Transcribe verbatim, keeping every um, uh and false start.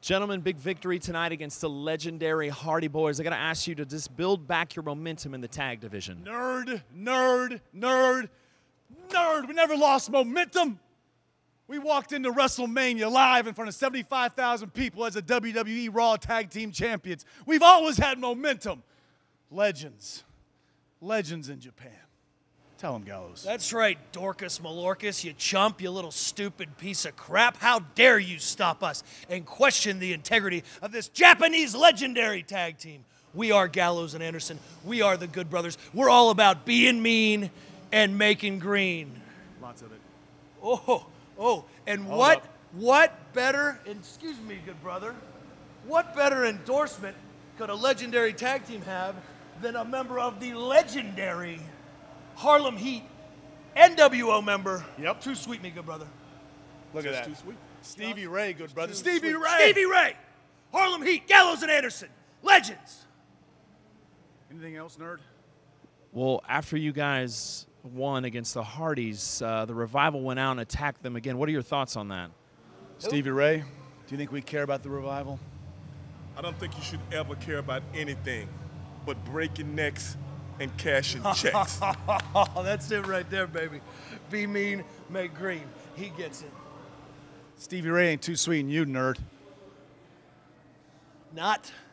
Gentlemen, big victory tonight against the legendary Hardy Boys. I got to ask you to just build back your momentum in the tag division. Nerd, nerd, nerd, nerd. We never lost momentum. We walked into WrestleMania live in front of seventy-five thousand people as the W W E Raw Tag Team Champions. We've always had momentum. Legends. Legends in Japan. Tell him, Gallows. That's right, Dorcas Malorcas, you chump, you little stupid piece of crap. How dare you stop us and question the integrity of this Japanese legendary tag team? We are Gallows and Anderson. We are the Good Brothers. We're all about being mean and making green. Lots of it. Oh, oh, and Hold what, up. what better, excuse me, good brother, what better endorsement could a legendary tag team have than a member of the legendary Harlem Heat, N W O member. Yep. Too sweet, me, good brother. Look at Just that. too sweet. Stevie Ray, good brother. Too Stevie sweet. Ray. Stevie Ray. Harlem Heat, Gallows and Anderson. Legends. Anything else, nerd? Well, after you guys won against the Hardys, uh, the Revival went out and attacked them again. What are your thoughts on that? Stevie Ray, do you think we care about the Revival? I don't think you should ever care about anything but breaking necks and cashing checks. Oh, that's it right there, baby. Be mean, make green. He gets it. Stevie Ray ain't too sweet and you, nerd. Not